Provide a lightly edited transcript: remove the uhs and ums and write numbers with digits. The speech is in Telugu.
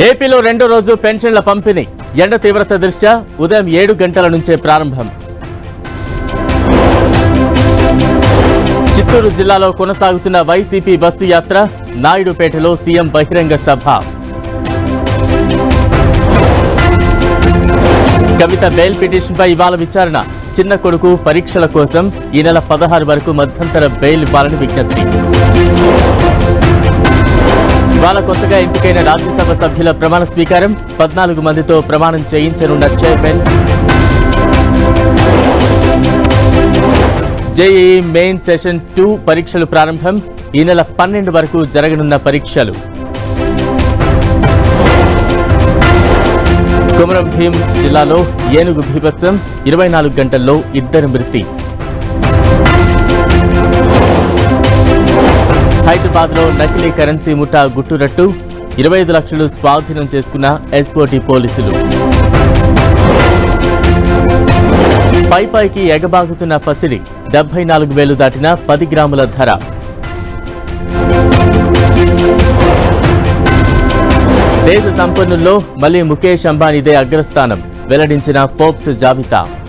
ఏపీలో రెండో రోజు పెన్షన్ల పంపిణీ ఎండ తీవ్రత దృష్ట్యా ఉదయం 7 గంటల నుంచే ప్రారంభం. చిత్తూరు జిల్లాలో కొనసాగుతున్న వైసీపీ బస్సు యాత్ర, నాయుడుపేటలో సీఎం బహిరంగ సభ. కవిత బెయిల్ పిటిషన్పై ఇవాళ విచారణ. చిన్న కొడుకు పరీక్షల కోసం ఈ నెల 16 వరకు మధ్యంతర బెయిల్ ఇవ్వాలని విజ్ఞప్తి. ఇవాళ కొత్తగా ఎంపికైన రాజ్యసభ సభ్యుల ప్రమాణ స్వీకారం. 14 మందితో ప్రమాణం చేయించనున్న చైర్మన్. జేఈఈ మెయిన్ సెషన్ 2 పరీక్షలు ప్రారంభం. ఈ నెల 12 వరకు జరగనున్న పరీక్షలు. కొమరం భీం జిల్లాలో ఏనుగు బీభత్సం, 24 గంటల్లో 2 మృతి. హైదరాబాద్లో నకిలీ కరెన్సీ ముఠా గుట్టురట్టు, 25 లక్షలు స్వాధీనం చేసుకున్న ఎస్ఓటీ పోలీసులు. పైకి ఎగబాగుతున్న పసిడి, 74,000 దాటిన 10 గ్రాముల ధర. దేశ సంపన్నుల్లో మళ్లీ ముఖేష్ అంబానీదే అగ్రస్థానం, వెల్లడించిన ఫోర్బ్స్ జాబితా.